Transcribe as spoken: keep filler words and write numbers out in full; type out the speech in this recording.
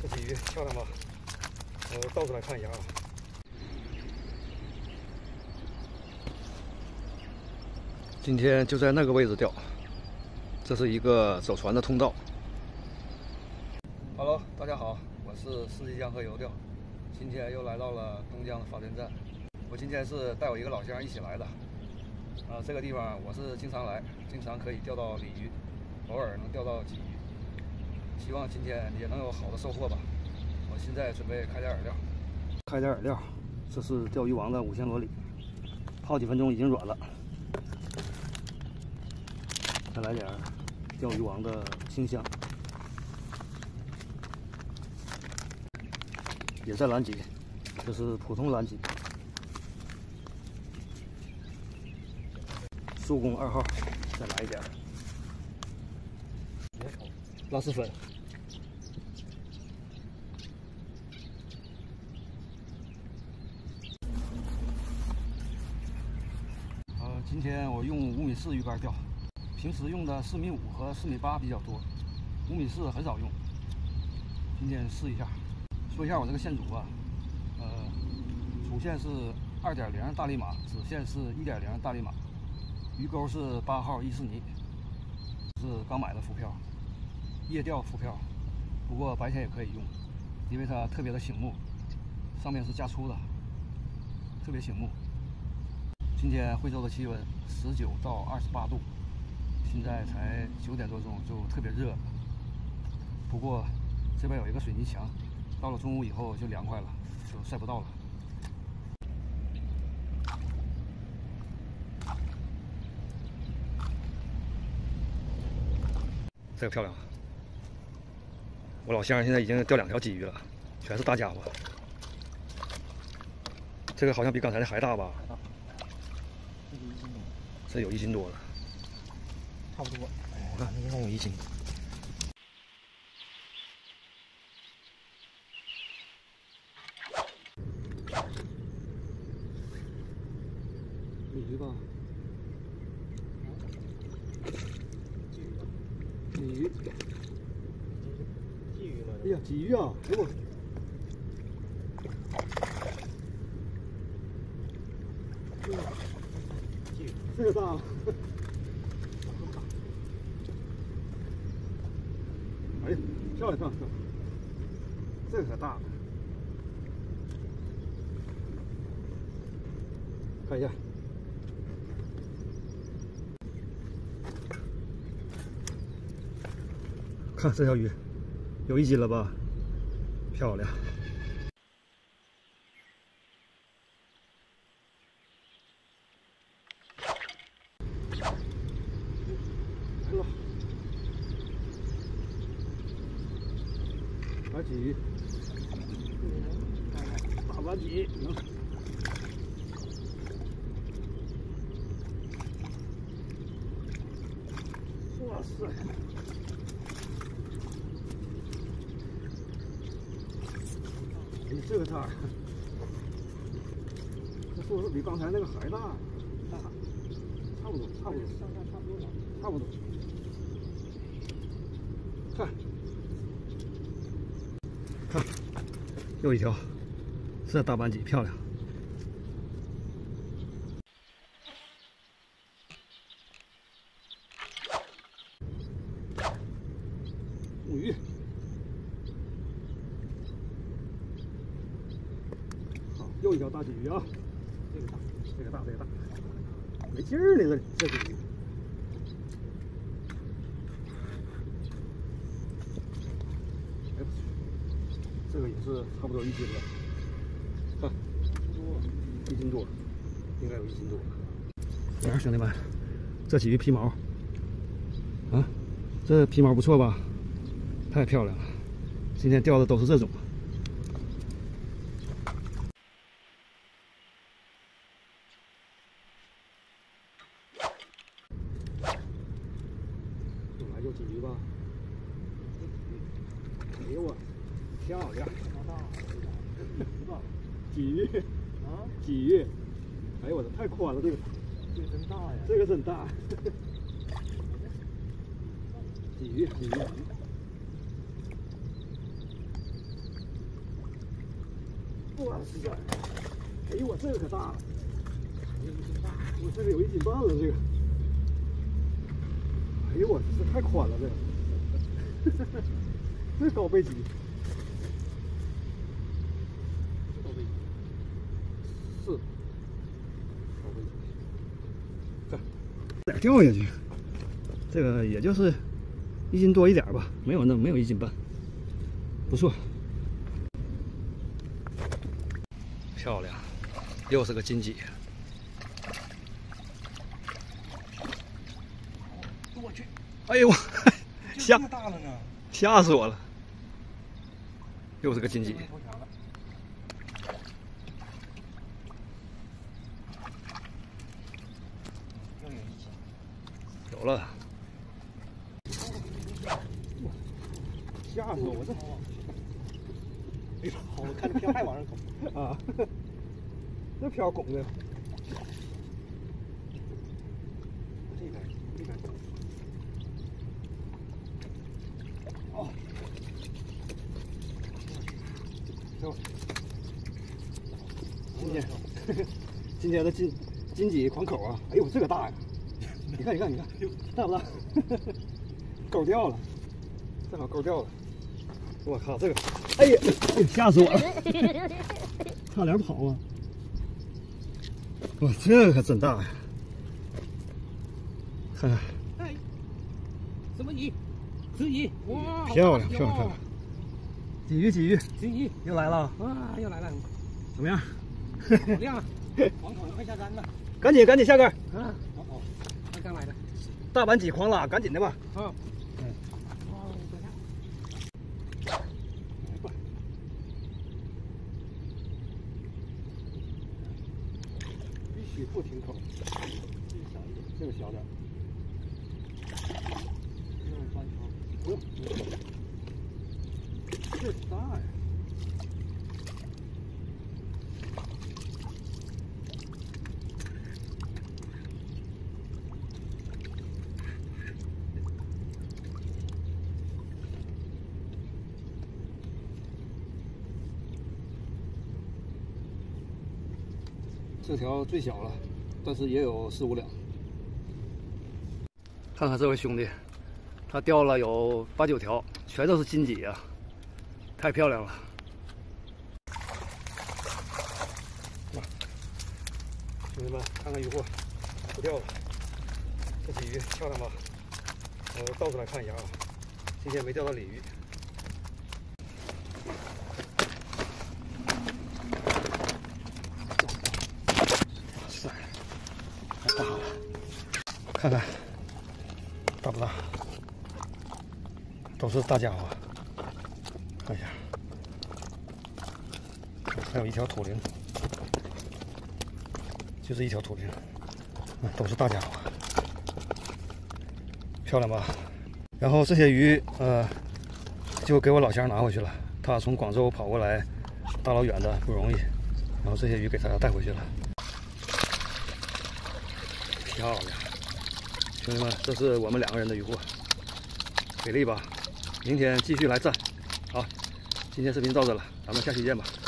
这鲫鱼漂亮吧？我倒出来看一下啊。今天就在那个位置钓，这是一个走船的通道。Hello， 大家好，我是世纪江河游钓，今天又来到了东江的发电站。我今天是带我一个老乡一起来的。啊，这个地方我是经常来，经常可以钓到鲤鱼，偶尔能钓到鲫鱼。希望今天也能有好的收获吧。我现在准备开点饵料，开点饵料。这是钓鱼王的五鲜螺鲤，泡几分钟已经软了。再来点钓鱼王的清香，也在蓝鲫，这是普通蓝鲫。速攻二号，再来一点拉丝粉。呃，今天我用五米四鱼竿钓。平时用的四米五和四米八比较多，五米四很少用。今天试一下，说一下我这个线组啊，呃，主线是二点零大力马，子线是一点零大力马，鱼钩是八号伊斯尼，是刚买的浮漂，夜钓浮漂，不过白天也可以用，因为它特别的醒目，上面是加粗的，特别醒目。今天惠州的气温十九到二十八度。现在才九点多钟，就特别热。不过这边有一个水泥墙，到了中午以后就凉快了，就晒不到了。这个漂亮！我老乡现在已经钓两条鲫鱼了，全是大家伙。这个好像比刚才的还大吧？这有一斤多了。差不多，我看应该有一斤。鲤鱼吧，鲤鱼，鲫鱼了。哎呀，鲫鱼啊！哎呦我，这个大了。哎呀，漂亮漂亮漂亮！这个可大了，看一下，看这条鱼，有一斤了吧？漂亮！来了。白鲫，大白鲫，哇塞！哎，这个大，这是不是比刚才那个还大？大，差不多，差不多，上下差不多，差不多。看。看，又一条，这大斑鲫漂亮。木鱼，好，又一条大鲫鱼啊！这个大，这个大，这个大，没劲儿呢，这这鲫鱼。这个也是差不多一斤了，看，一斤多，应该有一斤多。你看，兄弟们，这鲫鱼皮毛，啊，这皮毛不错吧？太漂亮了！今天钓的都是这种。又来就鲫鱼吧？哎呦我！漂亮，鲫鱼啊，鲫鱼，哎呦我的太宽了，这个，这个真大呀，这个真大，鲫鱼，鲫鱼， 我塞！哎呦我这个可大了，我这个有一斤半了这个。哎呦我这太宽了这个，这高背鳍。高背鳍。是。高背鳍。这哪掉下去？这个也就是一斤多一点吧，没有那没有一斤半，不错。 漂亮，又是个金鲫。我去！哎呦我，吓大了呢，吓死我了！又是个金鲫。有了。吓死我！我这。哎呦，好，我看这漂还往上拱啊！这漂拱的。这边，这边。哦。走。今天，今天的金金鲫狂口啊！哎呦，这个大呀！你看，你看，你看，大不大？钩掉了，正好钩掉了。我靠，这个，哎呀，吓死我了，差点跑啊！哇，这个可真大呀！看看， 哎，什么鱼？鲫鱼，哇， 漂亮，漂亮，漂亮！鲫鱼，鲫鱼， 鲫鱼又来了啊，又来了， 怎么样？ 好亮啊！黄口快下竿了， 赶紧，赶紧下竿！ 啊，哦哦，刚刚来的， 大板鲫狂拉，赶紧的吧！ 啊， 嗯， 哦，等下。 必须不停口，这个小一点，这个小点，这个三条，不用，这大呀！这条最小了，但是也有四五两。看看这位兄弟，他钓了有八九条，全都是金鲫啊，太漂亮了！哇，兄弟们，看看渔获，不钓了。这鲫鱼漂亮吧？我倒出来看一下啊，今天没钓到鲤鱼。 大了，看看大不大？都是大家伙。看一下，还有一条土灵，就是一条土灵，嗯，都是大家伙，漂亮吧？然后这些鱼，呃，就给我老乡拿回去了。他从广州跑过来，大老远的不容易，然后这些鱼给他带回去了。 漂亮，兄弟们，这是我们两个人的渔获，给力吧！明天继续来战。好，今天视频到这了，咱们下期见吧。